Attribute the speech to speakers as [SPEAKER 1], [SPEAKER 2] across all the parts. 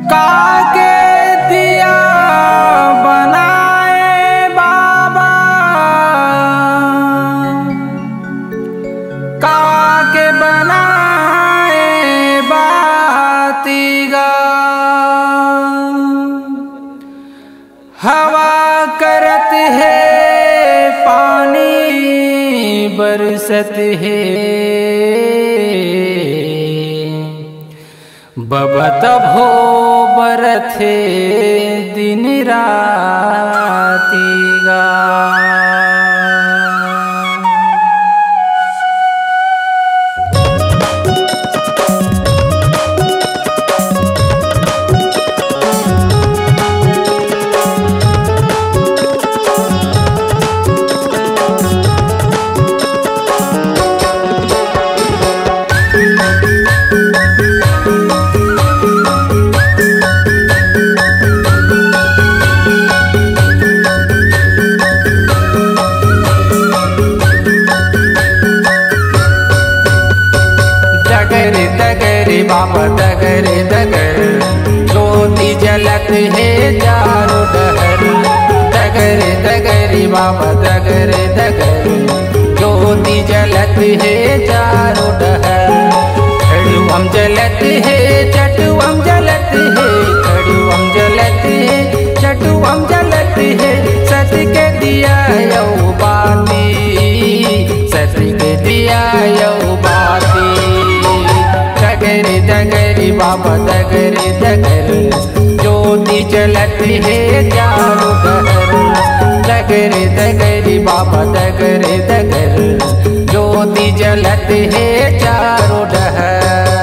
[SPEAKER 1] काके दिया बनाए बाबा, काके बनाए बातीगा। हवा करत है पानी बरसत है, बबत भो बरत है दिन रातीगा। बाबा दगर दगर ज्योति जलत है चारों डहर। दगर दगर बाबा दगर दगर ज्योति जलत है चारों डहर। खड़ुअम जलत है चटुअम जलत है, खड़ुअम जलत है चटुअम जलत है। सत के दिया यौ बाती, सत के दिया यौ बाती। दगर दगर बाबा दगर दगर ज्योति जलत है चारों डहर। दगर दगर बाबा दगर दगर ज्योति जलत है चारों डहर।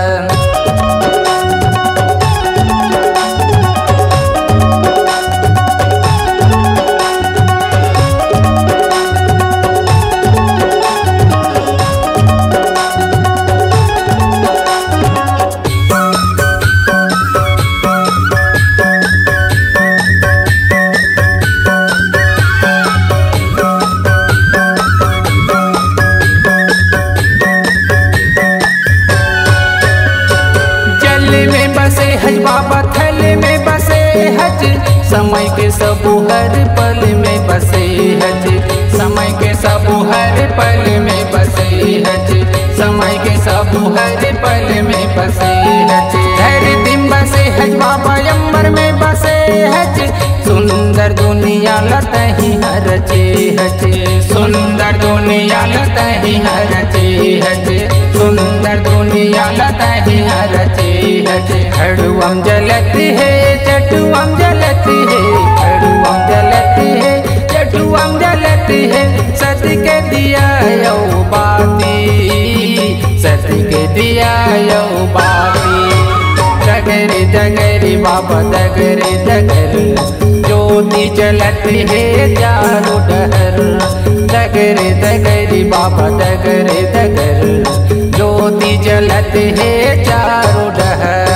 [SPEAKER 1] हज बाबा थल में बसे हज, समय के सब हर पल में बसे हज। समय के सब हर पल में बसे हज, समय के सब हर पल में बसे हज। धरती में बसे हज बाबा अंबर में बसे हज। सुंदर दुनिया लतही रचे हज, सुंदर दुनिया लतही रचे हज, सुंदर दुनिया लतही रचे हज। खड़ुअम जलत है चटुअम जलत है, खड़ुअम जलत है चटुअम जलत है। सत के दिया यौ बाती, सत के दिया यौ बाती। दगर दगर बाबा दगर दगर ज्योति जलत है चारों डहर। दगर दगर बाबा दगर दगर ज्योति जलत है चारों डहर।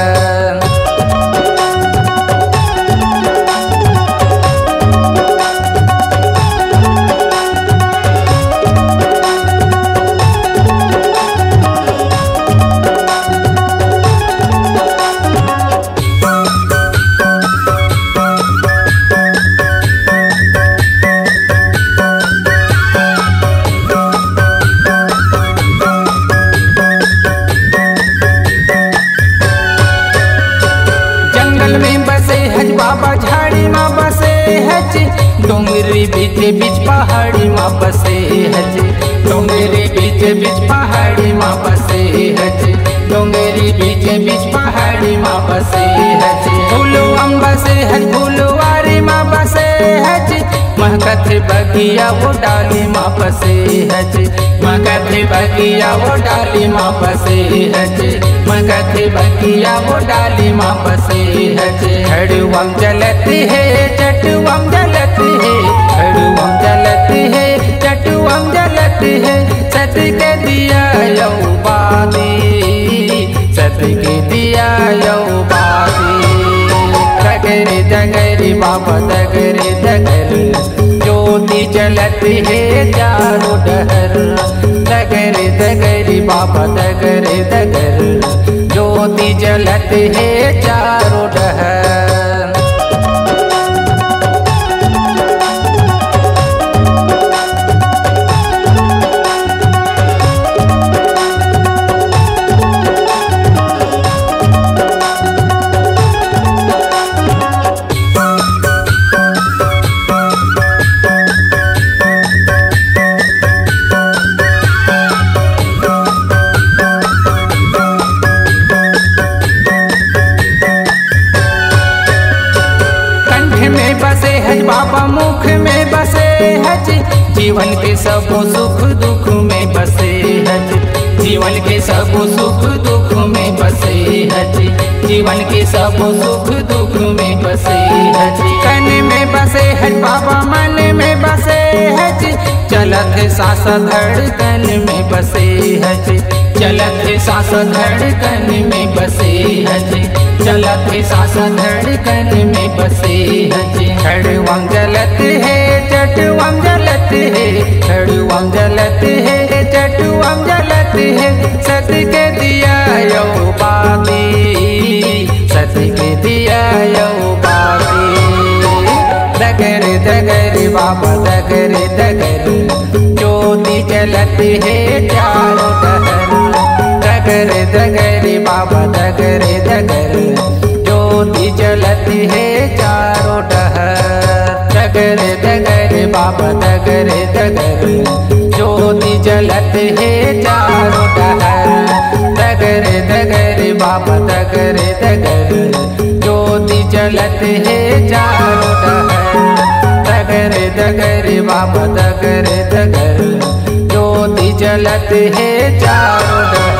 [SPEAKER 1] बाबा झाड़ी माँ बसे हज, डोंगरी बीच बीच पहाड़ी माँ बसे हज। डोंगरी बीच बीच पहाड़ी माँ बसे हज, डोंगरी बीच बीच पहाड़ी माँ बसे हज। फूलुअम बसे हज फूलवारी माँ बसे हज। महकत बगिया वो डाली माँ बसे हज, महकत बगिया वो डाली माँ बसे हज, महकत बगिया वो डाली माँ बसे हज। खड़ुअम जलत है चटुअम जलत है, खड़ुअम जलत है चटुअम जलत है। सत के दिया यौ बाती, सत के दिया यौ बाती। दगर दगर बाबा दगर दगर ज्योति जलत है चारों डहर। दगर दगर बाबा दगर दगर ज्योति जलत है चारों डहर। हज, जीवन के सब सुख दुख में बसे हज, जीवन के सब सुख दुख में बसे हज, जीवन के सब सुख दुख में बसे हज। तन में बसे हज बाबा, मन में बसे हज, चलत सांस धड़कन में बसे हज, चलत सांस धड़कन में बसे हज, चलत सांस धड़कन में बसे हज। खड़ुआं जलत है चटुआं जलत है, खड़ुआं जलत है चटुआं जलत है, सत के दिया यो बाती, सत के दिया यो बाती। दगर दगर बाबा दगर दगर, ज्योति जलत है चारों दहर, दगर दगर बाबा दगर दगर, ज्योति जलत है चारों डहर। दगर दगर बाबा दगर दगर, ज्योति जलत है चारों डहर, दगर दगर बाबा दगर दगर, ज्योति जलत है चारों डहर, दगर दगर बाबा दगर दगर, ज्योति जलत है चारों डहर।